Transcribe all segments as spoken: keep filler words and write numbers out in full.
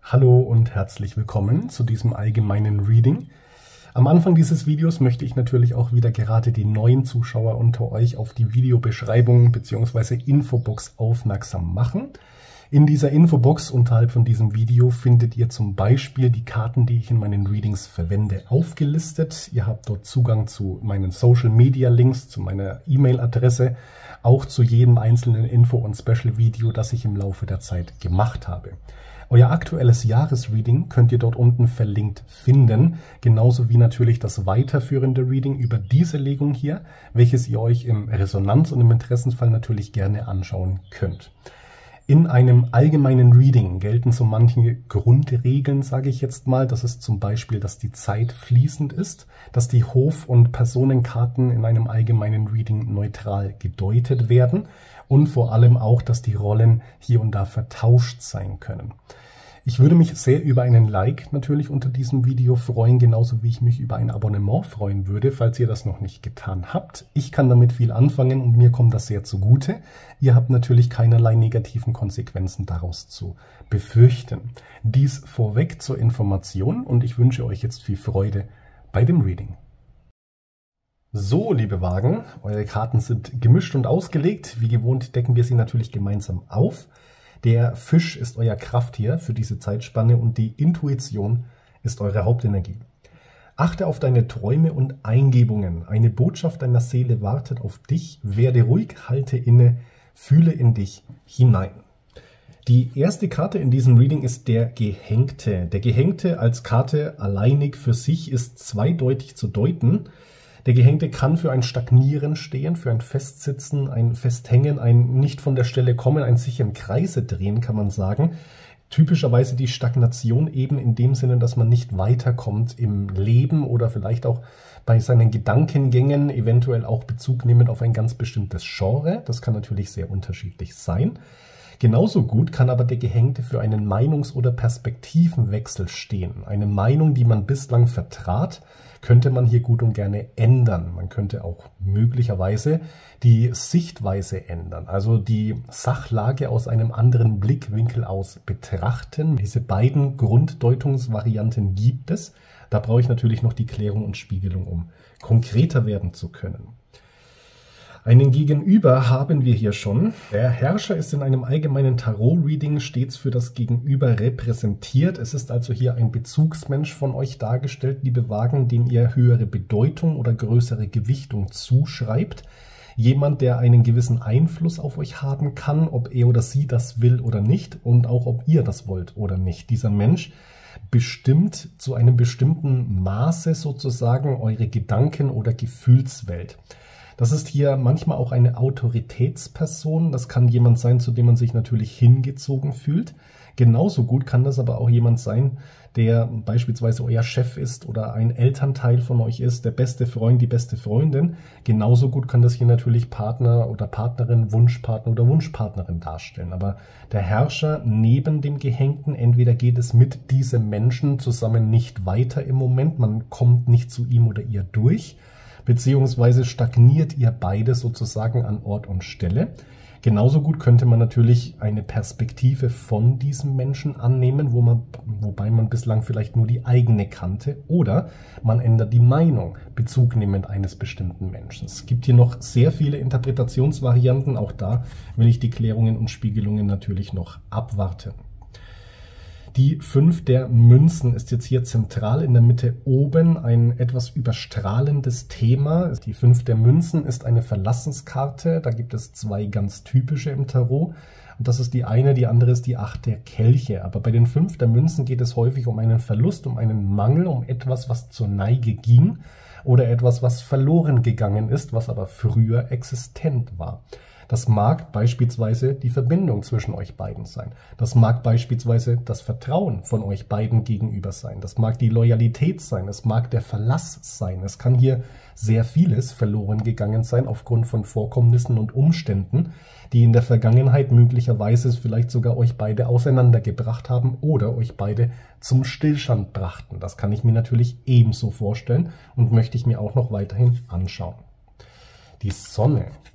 Hallo und herzlich willkommen zu diesem allgemeinen Reading. Am Anfang dieses Videos möchte ich natürlich auch wieder gerade die neuen Zuschauer unter euch auf die Videobeschreibung bzw. Infobox aufmerksam machen. In dieser Infobox unterhalb von diesem Video findet ihr zum Beispiel die Karten, die ich in meinen Readings verwende, aufgelistet. Ihr habt dort Zugang zu meinen Social Media Links, zu meiner E-Mail-Adresse, auch zu jedem einzelnen Info- und Special-Video, das ich im Laufe der Zeit gemacht habe. Euer aktuelles Jahresreading könnt ihr dort unten verlinkt finden, genauso wie natürlich das weiterführende Reading über diese Legung hier, welches ihr euch im Resonanz- und im Interessensfall natürlich gerne anschauen könnt. In einem allgemeinen Reading gelten so manche Grundregeln, sage ich jetzt mal. Das ist zum Beispiel, dass die Zeit fließend ist, dass die Hof- und Personenkarten in einem allgemeinen Reading neutral gedeutet werden und vor allem auch, dass die Rollen hier und da vertauscht sein können. Ich würde mich sehr über einen Like natürlich unter diesem Video freuen, genauso wie ich mich über ein Abonnement freuen würde, falls ihr das noch nicht getan habt. Ich kann damit viel anfangen und mir kommt das sehr zugute. Ihr habt natürlich keinerlei negativen Konsequenzen daraus zu befürchten. Dies vorweg zur Information und ich wünsche euch jetzt viel Freude bei dem Reading. So, liebe Wagen, eure Karten sind gemischt und ausgelegt. Wie gewohnt decken wir sie natürlich gemeinsam auf. Der Fisch ist euer Krafttier für diese Zeitspanne und die Intuition ist eure Hauptenergie. Achte auf deine Träume und Eingebungen. Eine Botschaft deiner Seele wartet auf dich. Werde ruhig, halte inne, fühle in dich hinein. Die erste Karte in diesem Reading ist der Gehängte. Der Gehängte als Karte alleinig für sich ist zweideutig zu deuten. Der Gehängte kann für ein Stagnieren stehen, für ein Festsitzen, ein Festhängen, ein nicht von der Stelle kommen, ein sich im Kreise drehen, kann man sagen. Typischerweise die Stagnation eben in dem Sinne, dass man nicht weiterkommt im Leben oder vielleicht auch bei seinen Gedankengängen, eventuell auch Bezug nehmend auf ein ganz bestimmtes Genre. Das kann natürlich sehr unterschiedlich sein. Genauso gut kann aber der Gehängte für einen Meinungs- oder Perspektivenwechsel stehen. Eine Meinung, die man bislang vertrat, könnte man hier gut und gerne ändern. Man könnte auch möglicherweise die Sichtweise ändern, also die Sachlage aus einem anderen Blickwinkel aus betrachten. Diese beiden Grunddeutungsvarianten gibt es. Da brauche ich natürlich noch die Klärung und Spiegelung, um konkreter werden zu können. Einen Gegenüber haben wir hier schon. Der Herrscher ist in einem allgemeinen Tarot-Reading stets für das Gegenüber repräsentiert. Es ist also hier ein Bezugsmensch von euch dargestellt, liebe Wagen, dem ihr höhere Bedeutung oder größere Gewichtung zuschreibt. Jemand, der einen gewissen Einfluss auf euch haben kann, ob er oder sie das will oder nicht und auch ob ihr das wollt oder nicht. Dieser Mensch bestimmt zu einem bestimmten Maße sozusagen eure Gedanken- oder Gefühlswelt. Das ist hier manchmal auch eine Autoritätsperson. Das kann jemand sein, zu dem man sich natürlich hingezogen fühlt. Genauso gut kann das aber auch jemand sein, der beispielsweise euer Chef ist oder ein Elternteil von euch ist, der beste Freund, die beste Freundin. Genauso gut kann das hier natürlich Partner oder Partnerin, Wunschpartner oder Wunschpartnerin darstellen. Aber der Herrscher neben dem Gehängten, entweder geht es mit diesem Menschen zusammen nicht weiter im Moment, man kommt nicht zu ihm oder ihr durch, beziehungsweise stagniert ihr beide sozusagen an Ort und Stelle. Genauso gut könnte man natürlich eine Perspektive von diesem Menschen annehmen, wo man, wobei man bislang vielleicht nur die eigene kannte, oder man ändert die Meinung bezugnehmend eines bestimmten Menschen. Es gibt hier noch sehr viele Interpretationsvarianten, auch da will ich die Klärungen und Spiegelungen natürlich noch abwarten. Die fünf der Münzen ist jetzt hier zentral in der Mitte oben ein etwas überstrahlendes Thema. Die fünf der Münzen ist eine Verlassenskarte. Da gibt es zwei ganz typische im Tarot. Und das ist die eine, die andere ist die acht der Kelche. Aber bei den fünf der Münzen geht es häufig um einen Verlust, um einen Mangel, um etwas, was zur Neige ging oder etwas, was verloren gegangen ist, was aber früher existent war. Das mag beispielsweise die Verbindung zwischen euch beiden sein. Das mag beispielsweise das Vertrauen von euch beiden gegenüber sein. Das mag die Loyalität sein. Es mag der Verlass sein. Es kann hier sehr vieles verloren gegangen sein aufgrund von Vorkommnissen und Umständen, die in der Vergangenheit möglicherweise vielleicht sogar euch beide auseinandergebracht haben oder euch beide zum Stillstand brachten. Das kann ich mir natürlich ebenso vorstellen und möchte ich mir auch noch weiterhin anschauen. Die Sonne.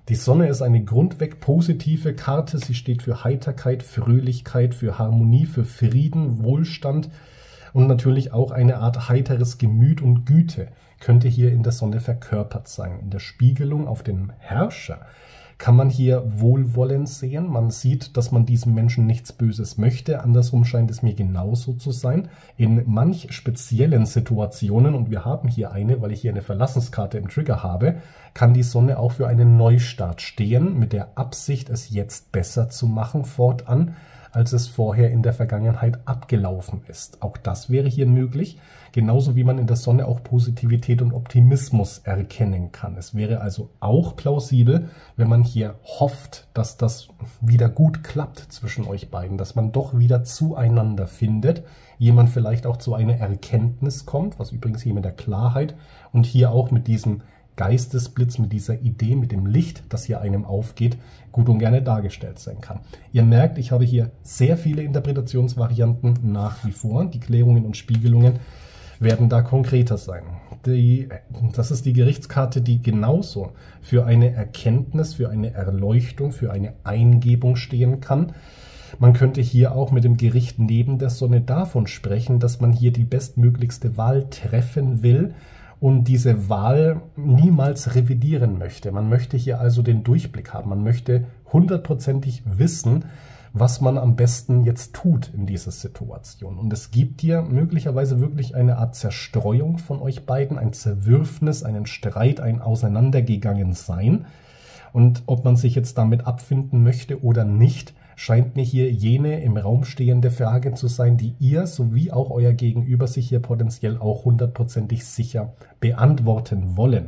Die Sonne ist eine grundweg positive Karte. Sie steht für Heiterkeit, Fröhlichkeit, für Harmonie, für Frieden, Wohlstand und natürlich auch eine Art heiteres Gemüt und Güte könnte hier in der Sonne verkörpert sein. In der Spiegelung auf den Herrscher kann man hier Wohlwollen sehen. Man sieht, dass man diesem Menschen nichts Böses möchte. Andersrum scheint es mir genauso zu sein. In manch speziellen Situationen, und wir haben hier eine, weil ich hier eine Verlassenskarte im Trigger habe, kann die Sonne auch für einen Neustart stehen, mit der Absicht, es jetzt besser zu machen, fortan, als es vorher in der Vergangenheit abgelaufen ist. Auch das wäre hier möglich, genauso wie man in der Sonne auch Positivität und Optimismus erkennen kann. Es wäre also auch plausibel, wenn man hier hofft, dass das wieder gut klappt zwischen euch beiden, dass man doch wieder zueinander findet, jemand vielleicht auch zu einer Erkenntnis kommt, was übrigens hier mit der Klarheit und hier auch mit diesem Geistesblitz, mit dieser Idee, mit dem Licht, das hier einem aufgeht, gut und gerne dargestellt sein kann. Ihr merkt, ich habe hier sehr viele Interpretationsvarianten nach wie vor. Die Klärungen und Spiegelungen werden da konkreter sein. Die, das ist die Gerichtskarte, die genauso für eine Erkenntnis, für eine Erleuchtung, für eine Eingebung stehen kann. Man könnte hier auch mit dem Gericht neben der Sonne davon sprechen, dass man hier die bestmöglichste Wahl treffen will und diese Wahl niemals revidieren möchte. Man möchte hier also den Durchblick haben. Man möchte hundertprozentig wissen, was man am besten jetzt tut in dieser Situation. Und es gibt hier möglicherweise wirklich eine Art Zerstreuung von euch beiden, ein Zerwürfnis, einen Streit, ein Auseinandergegangensein. Und ob man sich jetzt damit abfinden möchte oder nicht, scheint mir hier jene im Raum stehende Frage zu sein, die ihr sowie auch euer Gegenüber sich hier potenziell auch hundertprozentig sicher beantworten wollen.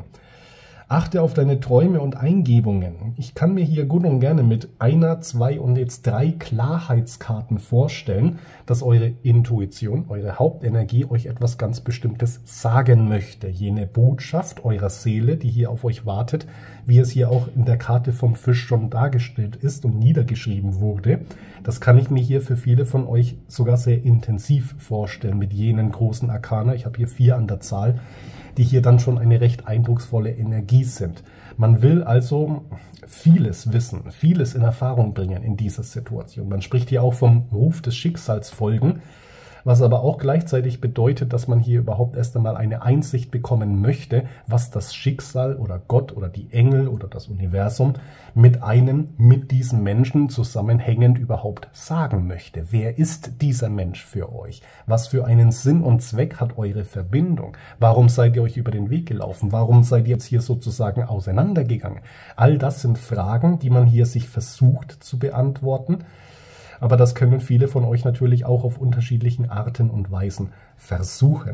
Achte auf deine Träume und Eingebungen. Ich kann mir hier gut und gerne mit einer, zwei und jetzt drei Klarheitskarten vorstellen, dass eure Intuition, eure Hauptenergie euch etwas ganz Bestimmtes sagen möchte. Jene Botschaft eurer Seele, die hier auf euch wartet, wie es hier auch in der Karte vom Fisch schon dargestellt ist und niedergeschrieben wurde. Das kann ich mir hier für viele von euch sogar sehr intensiv vorstellen mit jenen großen Arkana. Ich habe hier vier an der Zahl, die hier dann schon eine recht eindrucksvolle Energie sind. Man will also vieles wissen, vieles in Erfahrung bringen in dieser Situation. Man spricht hier auch vom Ruf des Schicksals folgen, was aber auch gleichzeitig bedeutet, dass man hier überhaupt erst einmal eine Einsicht bekommen möchte, was das Schicksal oder Gott oder die Engel oder das Universum mit einem, mit diesem Menschen zusammenhängend überhaupt sagen möchte. Wer ist dieser Mensch für euch? Was für einen Sinn und Zweck hat eure Verbindung? Warum seid ihr euch über den Weg gelaufen? Warum seid ihr jetzt hier sozusagen auseinandergegangen? All das sind Fragen, die man hier sich versucht zu beantworten. Aber das können viele von euch natürlich auch auf unterschiedlichen Arten und Weisen versuchen.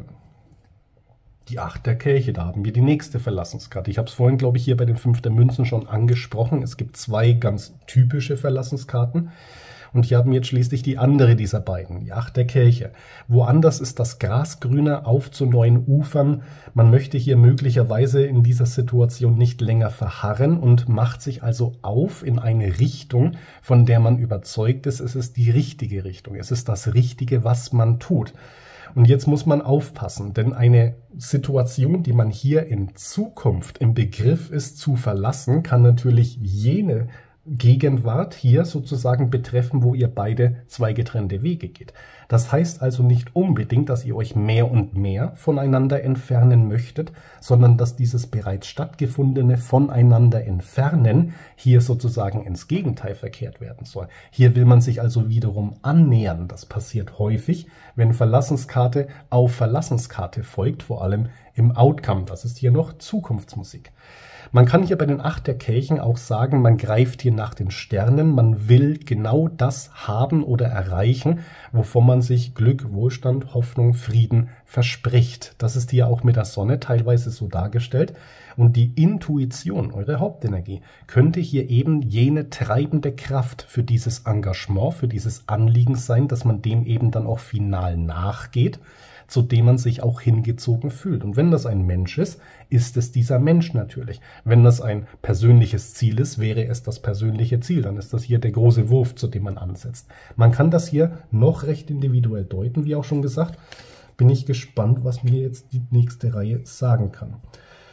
Die Acht der Kelche, da haben wir die nächste Verlassenskarte. Ich habe es vorhin, glaube ich, hier bei den Fünf der Münzen schon angesprochen. Es gibt zwei ganz typische Verlassenskarten. Und hier haben wir jetzt schließlich die andere dieser beiden, die Acht der Kelche. Woanders ist das Gras grüner, auf zu neuen Ufern. Man möchte hier möglicherweise in dieser Situation nicht länger verharren und macht sich also auf in eine Richtung, von der man überzeugt ist, es ist die richtige Richtung. Es ist das Richtige, was man tut. Und jetzt muss man aufpassen, denn eine Situation, die man hier in Zukunft im Begriff ist zu verlassen, kann natürlich jene Gegenwart hier sozusagen betreffen, wo ihr beide zwei getrennte Wege geht. Das heißt also nicht unbedingt, dass ihr euch mehr und mehr voneinander entfernen möchtet, sondern dass dieses bereits stattgefundene voneinander entfernen hier sozusagen ins Gegenteil verkehrt werden soll. Hier will man sich also wiederum annähern. Das passiert häufig, wenn Verlassenskarte auf Verlassenskarte folgt, vor allem im Outcome. Das ist hier noch Zukunftsmusik. Man kann hier bei den Acht der Kelchen auch sagen, man greift hier nach den Sternen, man will genau das haben oder erreichen, wovon man sich Glück, Wohlstand, Hoffnung, Frieden verspricht. Das ist hier auch mit der Sonne teilweise so dargestellt. Und die Intuition, eure Hauptenergie, könnte hier eben jene treibende Kraft für dieses Engagement, für dieses Anliegen sein, dass man dem eben dann auch final nachgeht, zu dem man sich auch hingezogen fühlt. Und wenn das ein Mensch ist, ist es dieser Mensch natürlich. Wenn das ein persönliches Ziel ist, wäre es das persönliche Ziel. Dann ist das hier der große Wurf, zu dem man ansetzt. Man kann das hier noch recht individuell deuten, wie auch schon gesagt. Bin ich gespannt, was mir jetzt die nächste Reihe sagen kann.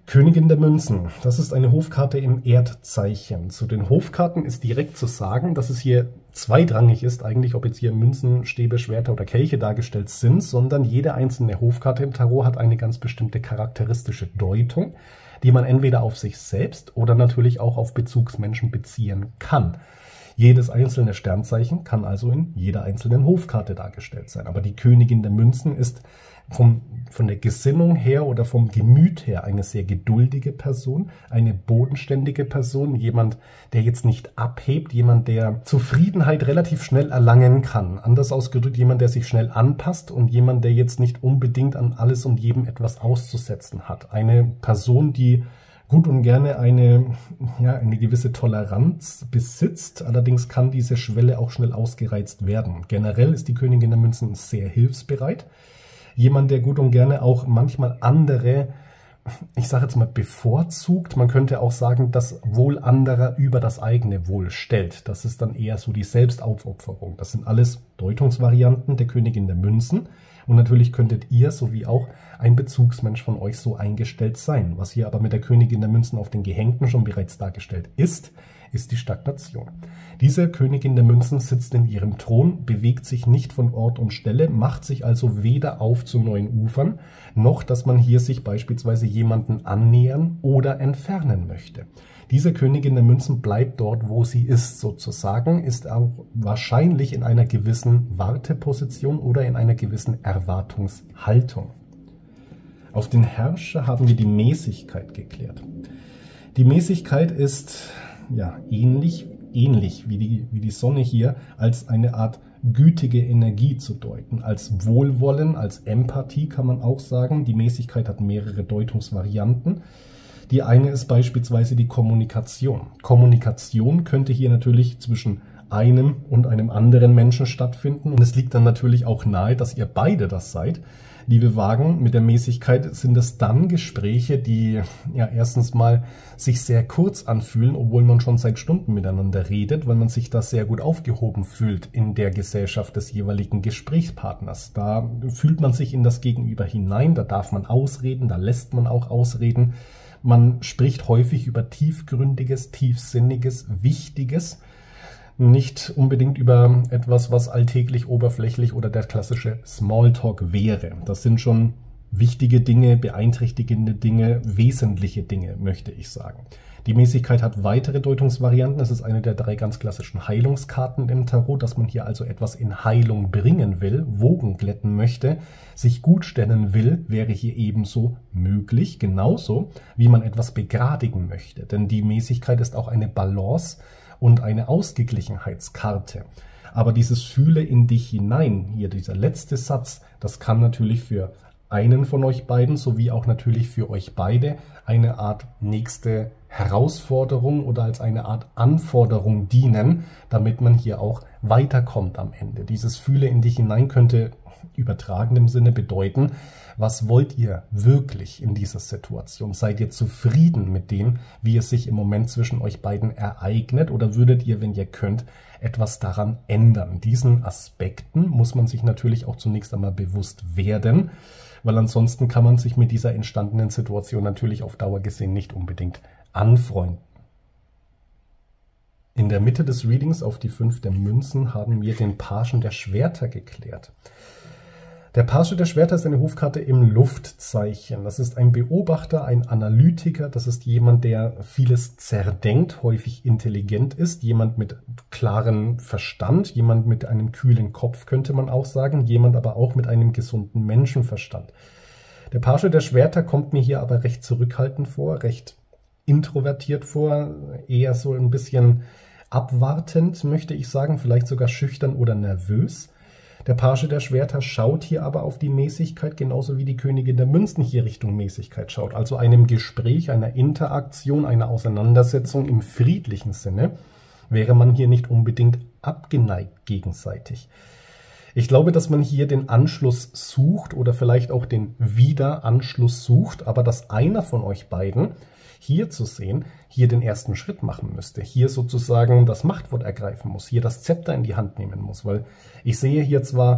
Königin der Münzen, das ist eine Hofkarte im Erdzeichen. Zu den Hofkarten ist direkt zu sagen, dass es hier zweitrangig ist, eigentlich ob jetzt hier Münzen, Stäbe, Schwerter oder Kelche dargestellt sind, sondern jede einzelne Hofkarte im Tarot hat eine ganz bestimmte charakteristische Deutung, die man entweder auf sich selbst oder natürlich auch auf Bezugsmenschen beziehen kann. Jedes einzelne Sternzeichen kann also in jeder einzelnen Hofkarte dargestellt sein. Aber die Königin der Münzen ist vom, von der Gesinnung her oder vom Gemüt her eine sehr geduldige Person, eine bodenständige Person, jemand, der jetzt nicht abhebt, jemand, der Zufriedenheit relativ schnell erlangen kann. Anders ausgedrückt, jemand, der sich schnell anpasst und jemand, der jetzt nicht unbedingt an alles und jedem etwas auszusetzen hat. Eine Person, die gut und gerne eine, ja, eine gewisse Toleranz besitzt, allerdings kann diese Schwelle auch schnell ausgereizt werden. Generell ist die Königin der Münzen sehr hilfsbereit. Jemand, der gut und gerne auch manchmal andere, ich sage jetzt mal, bevorzugt. Man könnte auch sagen, das Wohl anderer über das eigene Wohl stellt. Das ist dann eher so die Selbstaufopferung. Das sind alles Deutungsvarianten der Königin der Münzen. Und natürlich könntet ihr, sowie auch ein Bezugsmensch von euch, so eingestellt sein. Was hier aber mit der Königin der Münzen auf den Gehängten schon bereits dargestellt ist, ist die Stagnation. Diese Königin der Münzen sitzt in ihrem Thron, bewegt sich nicht von Ort und Stelle, macht sich also weder auf zu neuen Ufern, noch dass man hier sich beispielsweise jemanden annähern oder entfernen möchte. Diese Königin der Münzen bleibt dort, wo sie ist, sozusagen, ist auch wahrscheinlich in einer gewissen Warteposition oder in einer gewissen Erwartungshaltung. Auf den Herrscher haben wir die Mäßigkeit geklärt. Die Mäßigkeit ist ja ähnlich, ähnlich wie die, wie die Sonne hier, als eine Art gütige Energie zu deuten, als Wohlwollen, als Empathie kann man auch sagen. Die Mäßigkeit hat mehrere Deutungsvarianten. Die eine ist beispielsweise die Kommunikation. Kommunikation könnte hier natürlich zwischen einem und einem anderen Menschen stattfinden. Und es liegt dann natürlich auch nahe, dass ihr beide das seid. Liebe Wagen, mit der Mäßigkeit sind es dann Gespräche, die ja erstens mal sich sehr kurz anfühlen, obwohl man schon seit Stunden miteinander redet, weil man sich da sehr gut aufgehoben fühlt in der Gesellschaft des jeweiligen Gesprächspartners. Da fühlt man sich in das Gegenüber hinein, da darf man ausreden, da lässt man auch ausreden. Man spricht häufig über tiefgründiges, tiefsinniges, Wichtiges, nicht unbedingt über etwas, was alltäglich, oberflächlich oder der klassische Smalltalk wäre. Das sind schon wichtige Dinge, beeinträchtigende Dinge, wesentliche Dinge, möchte ich sagen. Die Mäßigkeit hat weitere Deutungsvarianten. Es ist eine der drei ganz klassischen Heilungskarten im Tarot, dass man hier also etwas in Heilung bringen will, Wogen glätten möchte, sich gut stellen will, wäre hier ebenso möglich, genauso wie man etwas begradigen möchte. Denn die Mäßigkeit ist auch eine Balance und eine Ausgeglichenheitskarte. Aber dieses Fühle in dich hinein, hier dieser letzte Satz, das kann natürlich für einen von euch beiden, sowie auch natürlich für euch beide eine Art nächste Herausforderung oder als eine Art Anforderung dienen, damit man hier auch weiterkommt am Ende. Dieses Fühle in dich hinein könnte übertragen im Sinne bedeuten, was wollt ihr wirklich in dieser Situation? Seid ihr zufrieden mit dem, wie es sich im Moment zwischen euch beiden ereignet, oder würdet ihr, wenn ihr könnt, etwas daran ändern? Diesen Aspekten muss man sich natürlich auch zunächst einmal bewusst werden, weil ansonsten kann man sich mit dieser entstandenen Situation natürlich auf Dauer gesehen nicht unbedingt anfreunden. In der Mitte des Readings auf die fünf der Münzen haben wir den Pagen der Schwerter geklärt. Der Page der Schwerter ist eine Hofkarte im Luftzeichen. Das ist ein Beobachter, ein Analytiker, das ist jemand, der vieles zerdenkt, häufig intelligent ist, jemand mit klarem Verstand, jemand mit einem kühlen Kopf, könnte man auch sagen, jemand aber auch mit einem gesunden Menschenverstand. Der Page der Schwerter kommt mir hier aber recht zurückhaltend vor, recht introvertiert vor, eher so ein bisschen abwartend, möchte ich sagen, vielleicht sogar schüchtern oder nervös. Der Page der Schwerter schaut hier aber auf die Mäßigkeit, genauso wie die Königin der Münzen hier Richtung Mäßigkeit schaut. Also einem Gespräch, einer Interaktion, einer Auseinandersetzung im friedlichen Sinne wäre man hier nicht unbedingt abgeneigt gegenseitig. Ich glaube, dass man hier den Anschluss sucht oder vielleicht auch den Wiederanschluss sucht, aber dass einer von euch beiden hier zu sehen, hier den ersten Schritt machen müsste, hier sozusagen das Machtwort ergreifen muss, hier das Zepter in die Hand nehmen muss, weil ich sehe hier zwar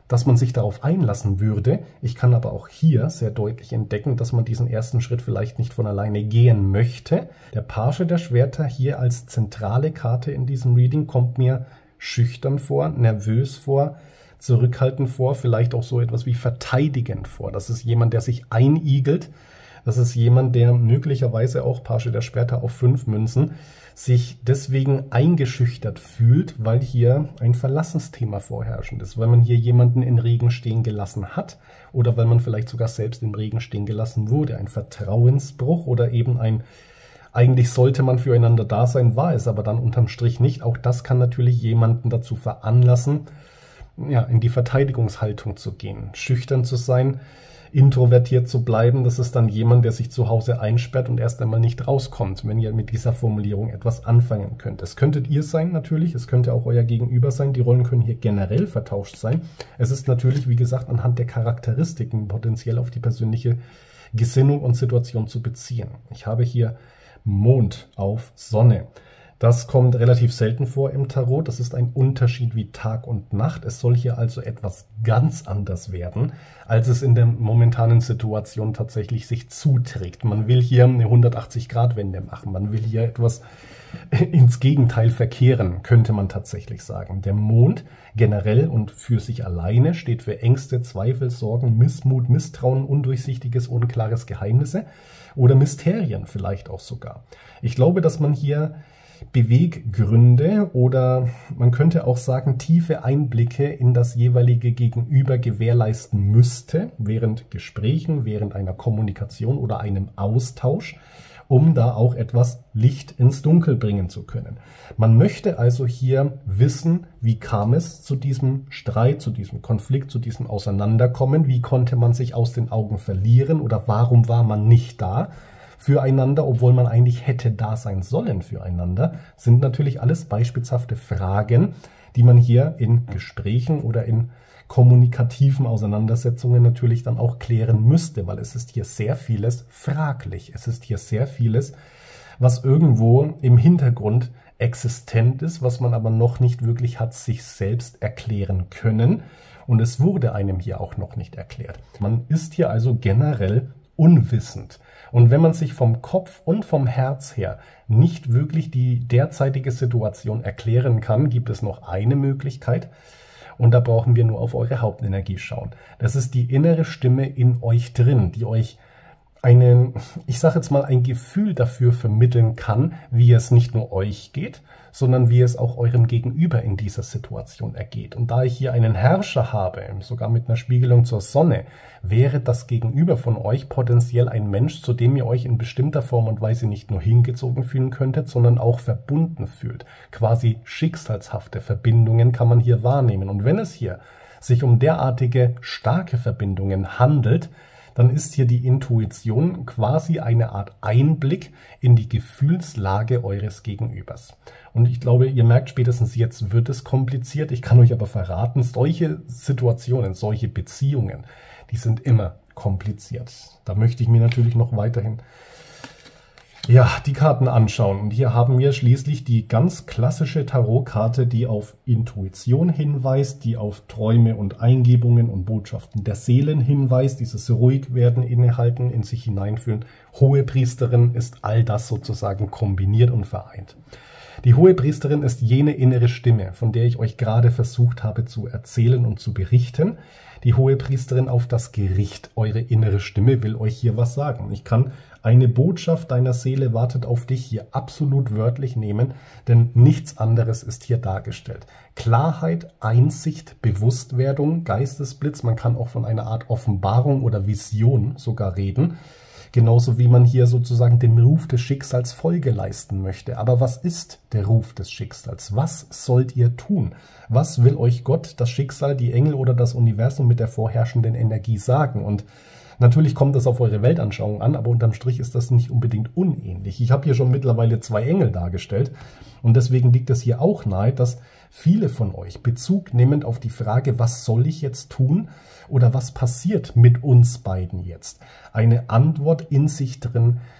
dass man sich darauf einlassen würde. Ich kann aber auch hier sehr deutlich entdecken, dass man diesen ersten Schritt vielleicht nicht von alleine gehen möchte. Der Page der Schwerter hier als zentrale Karte in diesem Reading kommt mir schüchtern vor, nervös vor, zurückhaltend vor, vielleicht auch so etwas wie verteidigend vor. Das ist jemand, der sich einigelt. Das ist jemand, der möglicherweise auch, Page der Schwerter auf fünf Münzen, sich deswegen eingeschüchtert fühlt, weil hier ein Verlassensthema vorherrschend ist, weil man hier jemanden in Regen stehen gelassen hat oder weil man vielleicht sogar selbst im Regen stehen gelassen wurde. Ein Vertrauensbruch oder eben ein, eigentlich sollte man füreinander da sein, war es aber dann unterm Strich nicht. Auch das kann natürlich jemanden dazu veranlassen, ja, in die Verteidigungshaltung zu gehen, schüchtern zu sein, introvertiert zu bleiben. Das ist dann jemand, der sich zu Hause einsperrt und erst einmal nicht rauskommt, wenn ihr mit dieser Formulierung etwas anfangen könnt. Es könntet ihr sein natürlich, es könnte auch euer Gegenüber sein. Die Rollen können hier generell vertauscht sein. Es ist natürlich, wie gesagt, anhand der Charakteristiken potenziell auf die persönliche Gesinnung und Situation zu beziehen. Ich habe hier Mond auf Sonne. Das kommt relativ selten vor im Tarot. Das ist ein Unterschied wie Tag und Nacht. Es soll hier also etwas ganz anders werden, als es in der momentanen Situation tatsächlich sich zuträgt. Man will hier eine hundertachtzig Grad Wende machen. Man will hier etwas ins Gegenteil verkehren, könnte man tatsächlich sagen. Der Mond generell und für sich alleine steht für Ängste, Zweifel, Sorgen, Missmut, Misstrauen, undurchsichtiges, unklares Geheimnisse oder Mysterien vielleicht auch sogar. Ich glaube, dass man hier Beweggründe oder man könnte auch sagen tiefe Einblicke in das jeweilige Gegenüber gewährleisten müsste, während Gesprächen, während einer Kommunikation oder einem Austausch, um da auch etwas Licht ins Dunkel bringen zu können. Man möchte also hier wissen, wie kam es zu diesem Streit, zu diesem Konflikt, zu diesem Auseinanderkommen, wie konnte man sich aus den Augen verlieren oder warum war man nicht da füreinander, obwohl man eigentlich hätte da sein sollen füreinander, sind natürlich alles beispielhafte Fragen, die man hier in Gesprächen oder in kommunikativen Auseinandersetzungen natürlich dann auch klären müsste, weil es ist hier sehr vieles fraglich. Es ist hier sehr vieles, was irgendwo im Hintergrund existent ist, was man aber noch nicht wirklich hat sich selbst erklären können. Und es wurde einem hier auch noch nicht erklärt. Man ist hier also generell unwissend. Und wenn man sich vom Kopf und vom Herz her nicht wirklich die derzeitige Situation erklären kann, gibt es noch eine Möglichkeit. Und da brauchen wir nur auf eure Hauptenergie schauen. Das ist die innere Stimme in euch drin, die euch einen, ich sage jetzt mal, ein Gefühl dafür vermitteln kann, wie es nicht nur euch geht, sondern wie es auch eurem Gegenüber in dieser Situation ergeht. Und da ich hier einen Herrscher habe, sogar mit einer Spiegelung zur Sonne, wäre das Gegenüber von euch potenziell ein Mensch, zu dem ihr euch in bestimmter Form und Weise nicht nur hingezogen fühlen könntet, sondern auch verbunden fühlt. Quasi schicksalshafte Verbindungen kann man hier wahrnehmen. Und wenn es hier sich um derartige starke Verbindungen handelt, dann ist hier die Intuition quasi eine Art Einblick in die Gefühlslage eures Gegenübers. Und ich glaube, ihr merkt, spätestens jetzt wird es kompliziert. Ich kann euch aber verraten, solche Situationen, solche Beziehungen, die sind immer kompliziert. Da möchte ich mir natürlich noch weiterhin ja, die Karten anschauen. Und hier haben wir schließlich die ganz klassische Tarotkarte, die auf Intuition hinweist, die auf Träume und Eingebungen und Botschaften der Seelen hinweist, dieses Ruhigwerden, Innehalten, in sich hineinfühlen. Hohepriesterin ist all das sozusagen kombiniert und vereint. Die Hohepriesterin ist jene innere Stimme, von der ich euch gerade versucht habe zu erzählen und zu berichten. Die Hohepriesterin auf das Gericht, eure innere Stimme, will euch hier was sagen. Ich kann eine Botschaft deiner Seele wartet auf dich hier absolut wörtlich nehmen, denn nichts anderes ist hier dargestellt. Klarheit, Einsicht, Bewusstwerdung, Geistesblitz, man kann auch von einer Art Offenbarung oder Vision sogar reden. Genauso wie man hier sozusagen dem Ruf des Schicksals Folge leisten möchte. Aber was ist der Ruf des Schicksals? Was sollt ihr tun? Was will euch Gott, das Schicksal, die Engel oder das Universum mit der vorherrschenden Energie sagen? Und natürlich kommt das auf eure Weltanschauung an, aber unterm Strich ist das nicht unbedingt unähnlich. Ich habe hier schon mittlerweile zwei Engel dargestellt und deswegen liegt es hier auch nahe, dass viele von euch Bezug nehmend auf die Frage, was soll ich jetzt tun oder was passiert mit uns beiden jetzt, eine Antwort in sich drin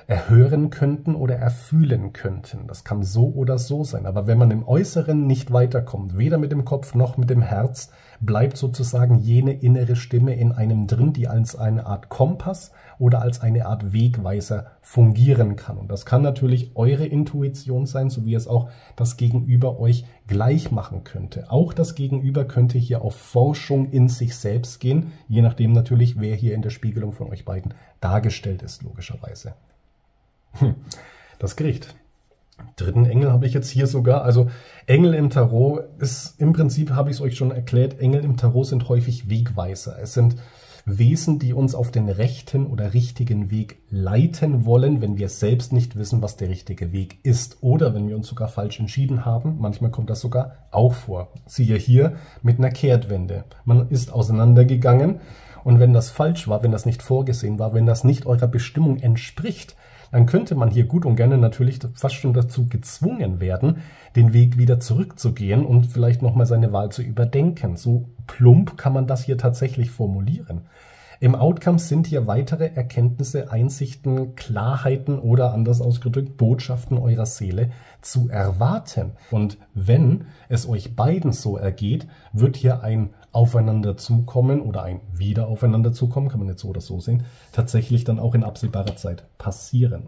erhören könnten oder erfühlen könnten. Das kann so oder so sein. Aber wenn man im Äußeren nicht weiterkommt, weder mit dem Kopf noch mit dem Herz, bleibt sozusagen jene innere Stimme in einem drin, die als eine Art Kompass oder als eine Art Wegweiser fungieren kann. Und das kann natürlich eure Intuition sein, so wie es auch das Gegenüber euch gleich machen könnte. Auch das Gegenüber könnte hier auf Forschung in sich selbst gehen, je nachdem natürlich, wer hier in der Spiegelung von euch beiden dargestellt ist, logischerweise. Hm. Das Gericht. Dritten Engel habe ich jetzt hier sogar. Also Engel im Tarot ist im Prinzip, habe ich es euch schon erklärt, Engel im Tarot sind häufig Wegweiser. Es sind Wesen, die uns auf den rechten oder richtigen Weg leiten wollen, wenn wir selbst nicht wissen, was der richtige Weg ist. Oder wenn wir uns sogar falsch entschieden haben. Manchmal kommt das sogar auch vor. Siehe hier mit einer Kehrtwende. Man ist auseinandergegangen und wenn das falsch war, wenn das nicht vorgesehen war, wenn das nicht eurer Bestimmung entspricht, dann könnte man hier gut und gerne natürlich fast schon dazu gezwungen werden, den Weg wieder zurückzugehen und vielleicht nochmal seine Wahl zu überdenken. So plump kann man das hier tatsächlich formulieren. Im Outcome sind hier weitere Erkenntnisse, Einsichten, Klarheiten oder anders ausgedrückt Botschaften eurer Seele zu erwarten. Und wenn es euch beiden so ergeht, wird hier ein Aufeinanderzukommen oder ein Wiederaufeinanderzukommen, kann man jetzt so oder so sehen, tatsächlich dann auch in absehbarer Zeit passieren.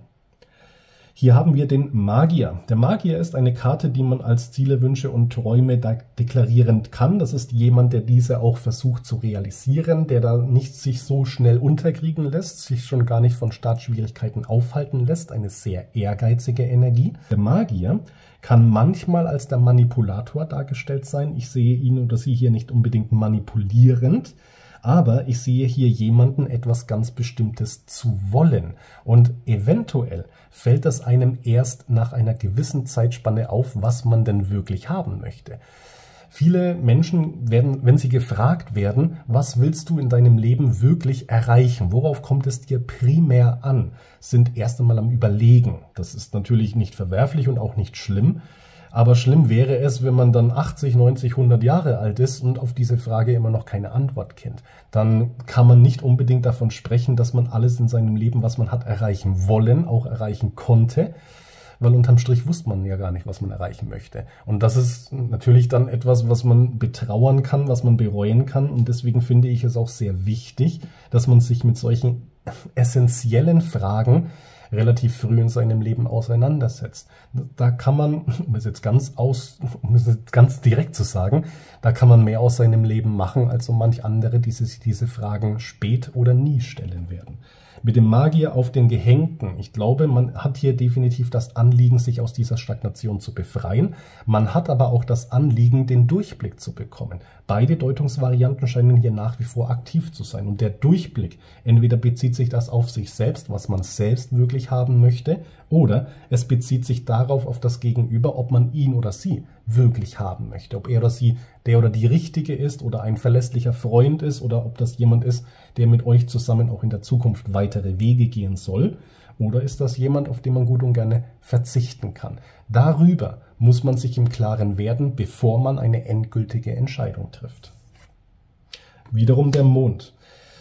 Hier haben wir den Magier. Der Magier ist eine Karte, die man als Ziele, Wünsche und Träume deklarieren kann. Das ist jemand, der diese auch versucht zu realisieren, der da nicht sich so schnell unterkriegen lässt, sich schon gar nicht von Startschwierigkeiten aufhalten lässt. Eine sehr ehrgeizige Energie. Der Magier kann manchmal als der Manipulator dargestellt sein. Ich sehe ihn oder sie hier nicht unbedingt manipulierend, aber ich sehe hier jemanden etwas ganz Bestimmtes zu wollen. Und eventuell fällt es einem erst nach einer gewissen Zeitspanne auf, was man denn wirklich haben möchte. Viele Menschen werden, wenn sie gefragt werden, was willst du in deinem Leben wirklich erreichen? Worauf kommt es dir primär an? Sind erst einmal am Überlegen. Das ist natürlich nicht verwerflich und auch nicht schlimm. Aber schlimm wäre es, wenn man dann achtzig, neunzig, hundert Jahre alt ist und auf diese Frage immer noch keine Antwort kennt. Dann kann man nicht unbedingt davon sprechen, dass man alles in seinem Leben, was man hat, erreichen wollen, auch erreichen konnte. Weil unterm Strich wusste man ja gar nicht, was man erreichen möchte. Und das ist natürlich dann etwas, was man betrauern kann, was man bereuen kann. Und deswegen finde ich es auch sehr wichtig, dass man sich mit solchen essentiellen Fragen relativ früh in seinem Leben auseinandersetzt. Da kann man, um es jetzt ganz aus, um es jetzt ganz direkt zu sagen, da kann man mehr aus seinem Leben machen, als so manch andere, die sich diese Fragen spät oder nie stellen werden. Mit dem Magier auf den Gehängten. Ich glaube, man hat hier definitiv das Anliegen, sich aus dieser Stagnation zu befreien. Man hat aber auch das Anliegen, den Durchblick zu bekommen. Beide Deutungsvarianten scheinen hier nach wie vor aktiv zu sein. Und der Durchblick, entweder bezieht sich das auf sich selbst, was man selbst wirklich haben möchte, oder es bezieht sich darauf, auf das Gegenüber, ob man ihn oder sie wirklich haben möchte. Ob er oder sie der oder die Richtige ist oder ein verlässlicher Freund ist oder ob das jemand ist, der mit euch zusammen auch in der Zukunft weitere Wege gehen soll. Oder ist das jemand, auf den man gut und gerne verzichten kann? Darüber muss man sich im Klaren werden, bevor man eine endgültige Entscheidung trifft. Wiederum der Mond.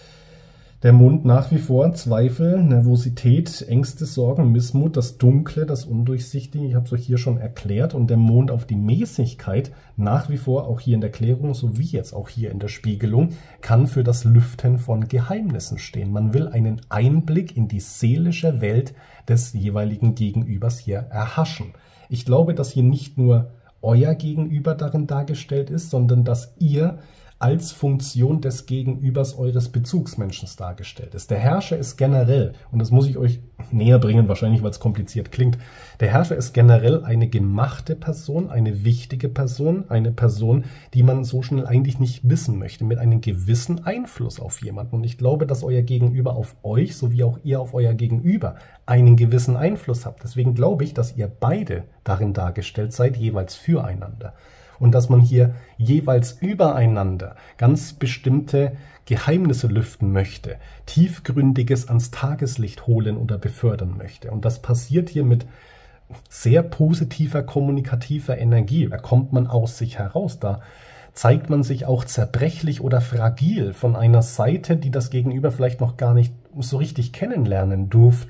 Der Mond nach wie vor Zweifel, Nervosität, Ängste, Sorgen, Missmut, das Dunkle, das Undurchsichtige, ich habe es euch hier schon erklärt, und der Mond auf die Mäßigkeit, nach wie vor auch hier in der Klärung, sowie jetzt auch hier in der Spiegelung, kann für das Lüften von Geheimnissen stehen. Man will einen Einblick in die seelische Welt des jeweiligen Gegenübers hier erhaschen. Ich glaube, dass hier nicht nur euer Gegenüber darin dargestellt ist, sondern dass ihr als Funktion des Gegenübers eures Bezugsmenschen dargestellt ist. Der Herrscher ist generell, und das muss ich euch näher bringen, wahrscheinlich weil es kompliziert klingt, der Herrscher ist generell eine gemachte Person, eine wichtige Person, eine Person, die man so schnell eigentlich nicht wissen möchte, mit einem gewissen Einfluss auf jemanden. Und ich glaube, dass euer Gegenüber auf euch, sowie auch ihr auf euer Gegenüber, einen gewissen Einfluss habt. Deswegen glaube ich, dass ihr beide darin dargestellt seid, jeweils füreinander. Und dass man hier jeweils übereinander ganz bestimmte Geheimnisse lüften möchte, Tiefgründiges ans Tageslicht holen oder befördern möchte. Und das passiert hier mit sehr positiver, kommunikativer Energie. Da kommt man aus sich heraus, da zeigt man sich auch zerbrechlich oder fragil von einer Seite, die das Gegenüber vielleicht noch gar nicht so richtig kennenlernen durfte.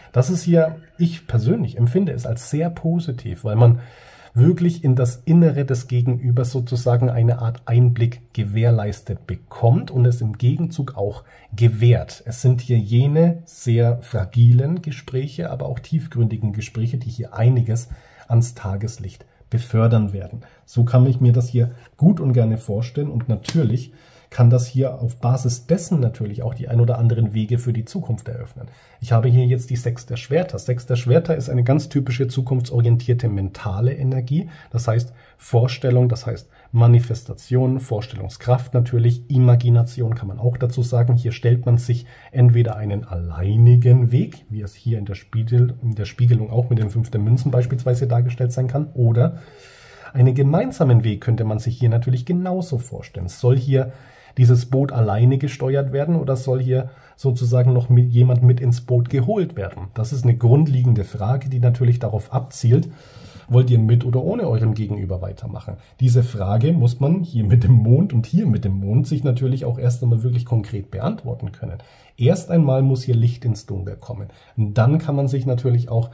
Das ist hier, ich persönlich empfinde es als sehr positiv, weil man wirklich in das Innere des Gegenübers sozusagen eine Art Einblick gewährleistet bekommt und es im Gegenzug auch gewährt. Es sind hier jene sehr fragilen Gespräche, aber auch tiefgründigen Gespräche, die hier einiges ans Tageslicht befördern werden. So kann ich mir das hier gut und gerne vorstellen und natürlich kann das hier auf Basis dessen natürlich auch die ein oder anderen Wege für die Zukunft eröffnen. Ich habe hier jetzt die Sechs der Schwerter. Sechs der Schwerter ist eine ganz typische zukunftsorientierte mentale Energie. Das heißt Vorstellung, das heißt Manifestation, Vorstellungskraft natürlich, Imagination kann man auch dazu sagen. Hier stellt man sich entweder einen alleinigen Weg, wie es hier in der, Spiegel, in der Spiegelung auch mit den fünf der Münzen beispielsweise dargestellt sein kann, oder einen gemeinsamen Weg könnte man sich hier natürlich genauso vorstellen. Soll hier dieses Boot alleine gesteuert werden oder soll hier sozusagen noch mit jemand mit ins Boot geholt werden? Das ist eine grundlegende Frage, die natürlich darauf abzielt, wollt ihr mit oder ohne eurem Gegenüber weitermachen? Diese Frage muss man hier mit dem Mond und hier mit dem Mond sich natürlich auch erst einmal wirklich konkret beantworten können. Erst einmal muss hier Licht ins Dunkel kommen. Und dann kann man sich natürlich auch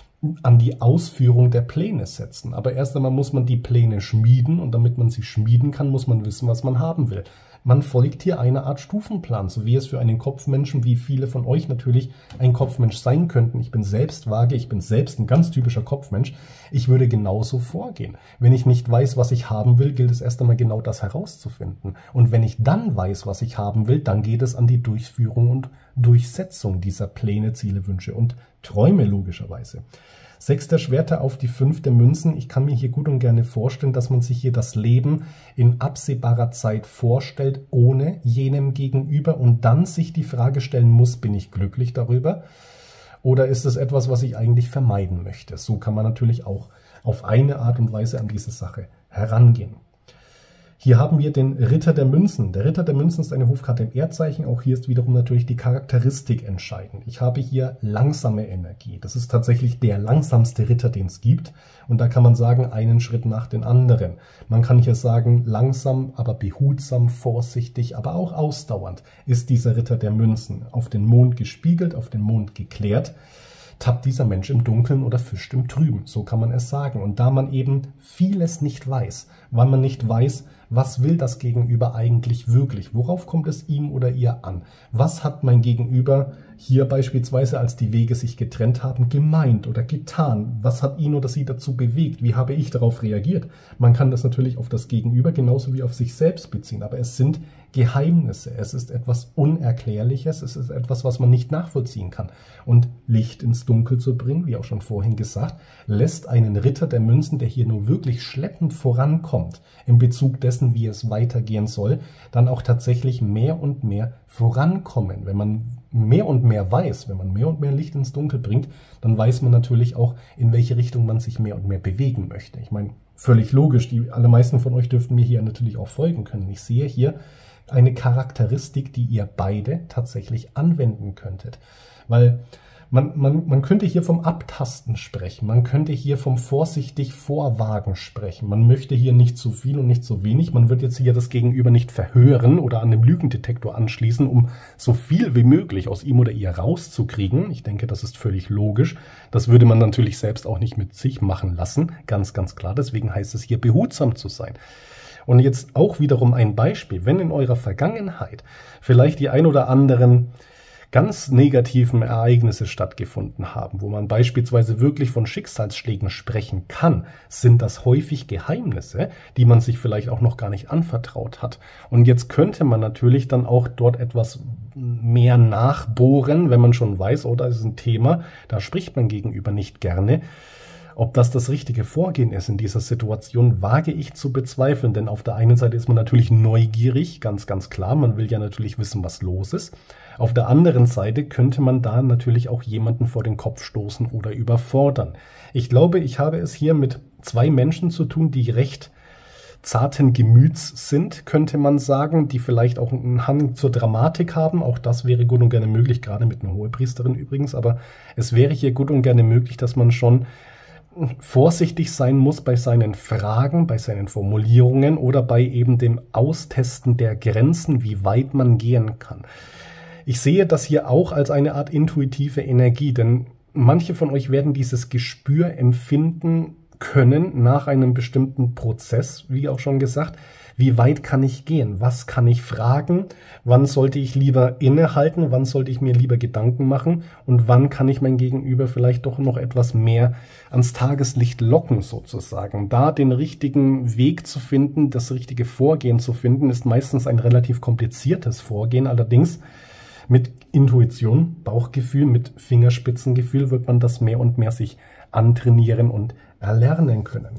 an die Ausführung der Pläne setzen. Aber erst einmal muss man die Pläne schmieden und damit man sie schmieden kann, muss man wissen, was man haben will. Man folgt hier einer Art Stufenplan, so wie es für einen Kopfmenschen, wie viele von euch natürlich ein Kopfmensch sein könnten. Ich bin selbst vage, ich bin selbst ein ganz typischer Kopfmensch. Ich würde genauso vorgehen. Wenn ich nicht weiß, was ich haben will, gilt es erst einmal genau das herauszufinden. Und wenn ich dann weiß, was ich haben will, dann geht es an die Durchführung und Durchsetzung dieser Pläne, Ziele, Wünsche und Träume logischerweise. Sechs der Schwerter auf die fünf der Münzen. Ich kann mir hier gut und gerne vorstellen, dass man sich hier das Leben in absehbarer Zeit vorstellt, ohne jenem gegenüber und dann sich die Frage stellen muss, bin ich glücklich darüber? Oder ist es etwas, was ich eigentlich vermeiden möchte? So kann man natürlich auch auf eine Art und Weise an diese Sache herangehen. Hier haben wir den Ritter der Münzen. Der Ritter der Münzen ist eine Hofkarte im Erdzeichen. Auch hier ist wiederum natürlich die Charakteristik entscheidend. Ich habe hier langsame Energie. Das ist tatsächlich der langsamste Ritter, den es gibt. Und da kann man sagen, einen Schritt nach den anderen. Man kann hier sagen, langsam, aber behutsam, vorsichtig, aber auch ausdauernd ist dieser Ritter der Münzen. Auf den Mond gespiegelt, auf den Mond geklärt. Tappt dieser Mensch im Dunkeln oder fischt im Trüben, so kann man es sagen. Und da man eben vieles nicht weiß, weil man nicht weiß, was will das Gegenüber eigentlich wirklich, worauf kommt es ihm oder ihr an, was hat mein Gegenüber hier beispielsweise, als die Wege sich getrennt haben, gemeint oder getan, was hat ihn oder sie dazu bewegt, wie habe ich darauf reagiert. Man kann das natürlich auf das Gegenüber genauso wie auf sich selbst beziehen, aber es sind Geheimnisse, es ist etwas Unerklärliches, es ist etwas, was man nicht nachvollziehen kann. Und Licht ins Dunkel zu bringen, wie auch schon vorhin gesagt, lässt einen Ritter der Münzen, der hier nur wirklich schleppend vorankommt, in Bezug dessen, wie es weitergehen soll, dann auch tatsächlich mehr und mehr vorankommen. Wenn man mehr und mehr weiß, wenn man mehr und mehr Licht ins Dunkel bringt, dann weiß man natürlich auch, in welche Richtung man sich mehr und mehr bewegen möchte. Ich meine, völlig logisch, die allermeisten von euch dürften mir hier natürlich auch folgen können. Ich sehe hier eine Charakteristik, die ihr beide tatsächlich anwenden könntet. Weil man, man, man könnte hier vom Abtasten sprechen, man könnte hier vom vorsichtig Vorwagen sprechen. Man möchte hier nicht zu viel und nicht zu wenig. Man wird jetzt hier das Gegenüber nicht verhören oder an den Lügendetektor anschließen, um so viel wie möglich aus ihm oder ihr rauszukriegen. Ich denke, das ist völlig logisch. Das würde man natürlich selbst auch nicht mit sich machen lassen. Ganz, ganz klar. Deswegen heißt es hier, behutsam zu sein. Und jetzt auch wiederum ein Beispiel, wenn in eurer Vergangenheit vielleicht die ein oder anderen ganz negativen Ereignisse stattgefunden haben, wo man beispielsweise wirklich von Schicksalsschlägen sprechen kann, sind das häufig Geheimnisse, die man sich vielleicht auch noch gar nicht anvertraut hat. Und jetzt könnte man natürlich dann auch dort etwas mehr nachbohren, wenn man schon weiß, oh, da ist ein Thema, da spricht man gegenüber nicht gerne. Ob das das richtige Vorgehen ist in dieser Situation, wage ich zu bezweifeln, denn auf der einen Seite ist man natürlich neugierig, ganz, ganz klar, man will ja natürlich wissen, was los ist. Auf der anderen Seite könnte man da natürlich auch jemanden vor den Kopf stoßen oder überfordern. Ich glaube, ich habe es hier mit zwei Menschen zu tun, die recht zarten Gemüts sind, könnte man sagen, die vielleicht auch einen Hang zur Dramatik haben. Auch das wäre gut und gerne möglich, gerade mit einer Hohepriesterin übrigens, aber es wäre hier gut und gerne möglich, dass man schon vorsichtig sein muss bei seinen Fragen, bei seinen Formulierungen oder bei eben dem Austesten der Grenzen, wie weit man gehen kann. Ich sehe das hier auch als eine Art intuitive Energie, denn manche von euch werden dieses Gespür empfinden können nach einem bestimmten Prozess, wie auch schon gesagt. Wie weit kann ich gehen? Was kann ich fragen? Wann sollte ich lieber innehalten? Wann sollte ich mir lieber Gedanken machen? Und wann kann ich mein Gegenüber vielleicht doch noch etwas mehr ans Tageslicht locken sozusagen? Da den richtigen Weg zu finden, das richtige Vorgehen zu finden, ist meistens ein relativ kompliziertes Vorgehen. Allerdings mit Intuition, Bauchgefühl, mit Fingerspitzengefühl wird man das mehr und mehr sich antrainieren und erlernen können.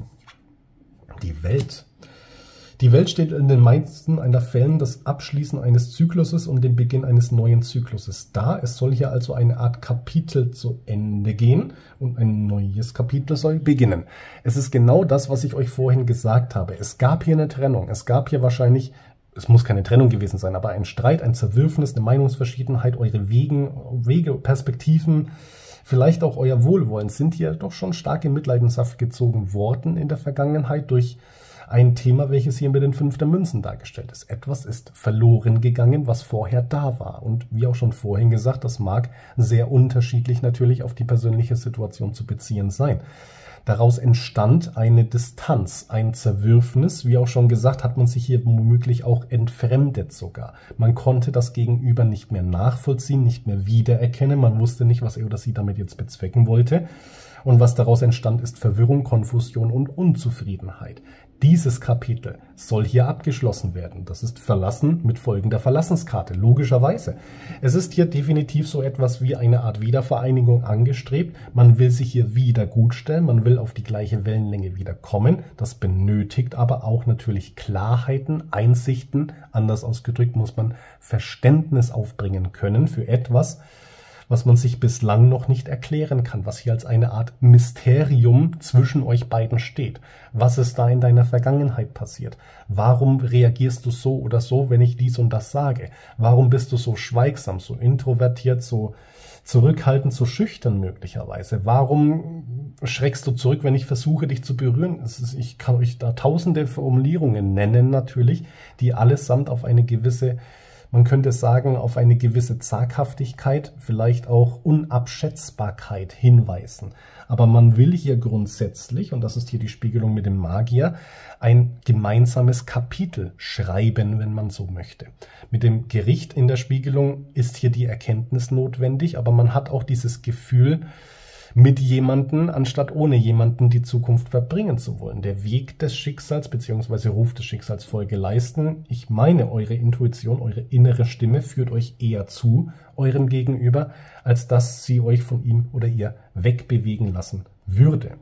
Die Welt. Die Welt steht in den meisten einer Fällen das Abschließen eines Zykluses und den Beginn eines neuen Zykluses dar. Es soll hier also eine Art Kapitel zu Ende gehen und ein neues Kapitel soll beginnen. Es ist genau das, was ich euch vorhin gesagt habe. Es gab hier eine Trennung. Es gab hier wahrscheinlich, es muss keine Trennung gewesen sein, aber ein Streit, ein Zerwürfnis, eine Meinungsverschiedenheit, eure Wegen, Wege, Perspektiven, vielleicht auch euer Wohlwollen sind hier doch schon stark in Mitleidenschaft gezogen worden in der Vergangenheit durch ein Thema, welches hier mit den fünf der Münzen dargestellt ist. Etwas ist verloren gegangen, was vorher da war. Und wie auch schon vorhin gesagt, das mag sehr unterschiedlich natürlich auf die persönliche Situation zu beziehen sein. Daraus entstand eine Distanz, ein Zerwürfnis. Wie auch schon gesagt, hat man sich hier womöglich auch entfremdet sogar. Man konnte das Gegenüber nicht mehr nachvollziehen, nicht mehr wiedererkennen. Man wusste nicht, was er oder sie damit jetzt bezwecken wollte. Und was daraus entstand, ist Verwirrung, Konfusion und Unzufriedenheit. Dieses Kapitel soll hier abgeschlossen werden. Das ist Verlassen mit folgender Verlassenskarte, logischerweise. Es ist hier definitiv so etwas wie eine Art Wiedervereinigung angestrebt. Man will sich hier wieder gutstellen, man will auf die gleiche Wellenlänge wieder kommen. Das benötigt aber auch natürlich Klarheiten, Einsichten. Anders ausgedrückt muss man Verständnis aufbringen können für etwas, was man sich bislang noch nicht erklären kann, was hier als eine Art Mysterium zwischen euch beiden steht. Was ist da in deiner Vergangenheit passiert? Warum reagierst du so oder so, wenn ich dies und das sage? Warum bist du so schweigsam, so introvertiert, so zurückhaltend, so schüchtern möglicherweise? Warum schreckst du zurück, wenn ich versuche, dich zu berühren? Es ist, ich kann euch da tausende Formulierungen nennen natürlich, die allesamt auf eine gewisse, man könnte sagen, auf eine gewisse Zaghaftigkeit, vielleicht auch Unabschätzbarkeit hinweisen. Aber man will hier grundsätzlich, und das ist hier die Spiegelung mit dem Magier, ein gemeinsames Kapitel schreiben, wenn man so möchte. Mit dem Gericht in der Spiegelung ist hier die Erkenntnis notwendig, aber man hat auch dieses Gefühl, mit jemanden, anstatt ohne jemanden die Zukunft verbringen zu wollen. Der Weg des Schicksals bzw. Ruf des Schicksals Folge leisten. Ich meine, eure Intuition, eure innere Stimme führt euch eher zu eurem Gegenüber, als dass sie euch von ihm oder ihr wegbewegen lassen würde.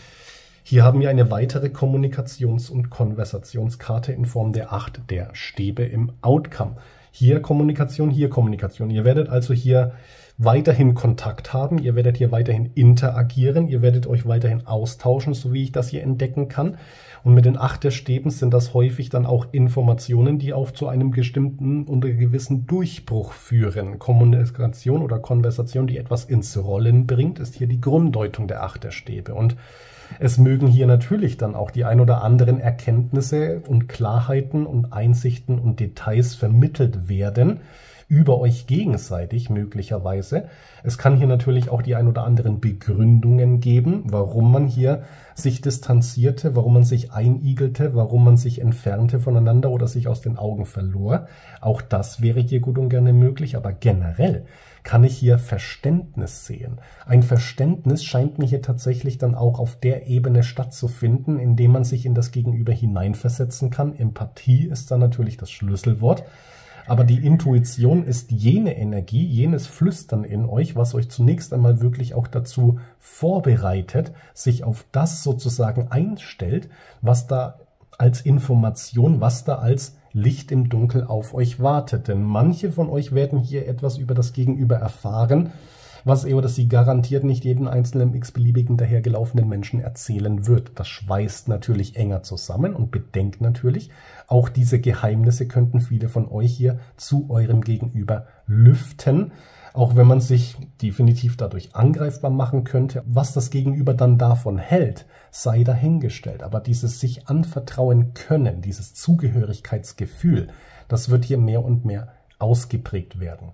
Hier haben wir eine weitere Kommunikations- und Konversationskarte in Form der acht der Stäbe im Outcome. Hier Kommunikation, hier Kommunikation. Ihr werdet also hier weiterhin Kontakt haben, ihr werdet hier weiterhin interagieren, ihr werdet euch weiterhin austauschen, so wie ich das hier entdecken kann. Und mit den acht der Stäben sind das häufig dann auch Informationen, die auch zu einem bestimmten und gewissen Durchbruch führen. Kommunikation oder Konversation, die etwas ins Rollen bringt, ist hier die Grunddeutung der acht der Stäbe. Und es mögen hier natürlich dann auch die ein oder anderen Erkenntnisse und Klarheiten und Einsichten und Details vermittelt werden, über euch gegenseitig möglicherweise. Es kann hier natürlich auch die ein oder anderen Begründungen geben, warum man hier sich distanzierte, warum man sich einigelte, warum man sich entfernte voneinander oder sich aus den Augen verlor. Auch das wäre hier gut und gerne möglich, aber generell kann ich hier Verständnis sehen. Ein Verständnis scheint mir hier tatsächlich dann auch auf der Ebene stattzufinden, indem man sich in das Gegenüber hineinversetzen kann. Empathie ist dann natürlich das Schlüsselwort. Aber die Intuition ist jene Energie, jenes Flüstern in euch, was euch zunächst einmal wirklich auch dazu vorbereitet, sich auf das sozusagen einstellt, was da als Information, was da als Licht im Dunkel auf euch wartet. Denn manche von euch werden hier etwas über das Gegenüber erfahren, was er oder sie garantiert nicht jeden einzelnen x-beliebigen dahergelaufenen Menschen erzählen wird. Das schweißt natürlich enger zusammen und bedenkt natürlich, auch diese Geheimnisse könnten viele von euch hier zu eurem Gegenüber lüften, auch wenn man sich definitiv dadurch angreifbar machen könnte. Was das Gegenüber dann davon hält, sei dahingestellt. Aber dieses sich anvertrauen können, dieses Zugehörigkeitsgefühl, das wird hier mehr und mehr ausgeprägt werden.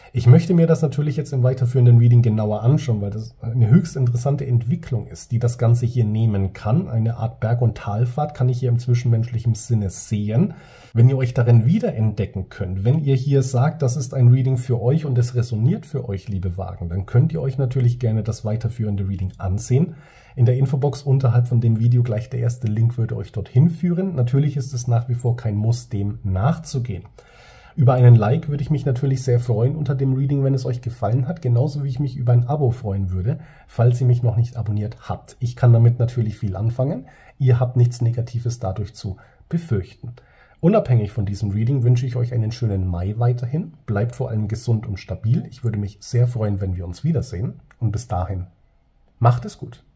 Ich möchte mir das natürlich jetzt im weiterführenden Reading genauer anschauen, weil das eine höchst interessante Entwicklung ist, die das Ganze hier nehmen kann. Eine Art Berg- und Talfahrt kann ich hier im zwischenmenschlichen Sinne sehen. Wenn ihr euch darin wiederentdecken könnt, wenn ihr hier sagt, das ist ein Reading für euch und es resoniert für euch, liebe Wagen, dann könnt ihr euch natürlich gerne das weiterführende Reading ansehen. In der Infobox unterhalb von dem Video gleich der erste Link würde euch dorthin führen. Natürlich ist es nach wie vor kein Muss, dem nachzugehen. Über einen Like würde ich mich natürlich sehr freuen unter dem Reading, wenn es euch gefallen hat, genauso wie ich mich über ein Abo freuen würde, falls ihr mich noch nicht abonniert habt. Ich kann damit natürlich viel anfangen, ihr habt nichts Negatives dadurch zu befürchten. Unabhängig von diesem Reading wünsche ich euch einen schönen Mai weiterhin, bleibt vor allem gesund und stabil, ich würde mich sehr freuen, wenn wir uns wiedersehen und bis dahin, macht es gut.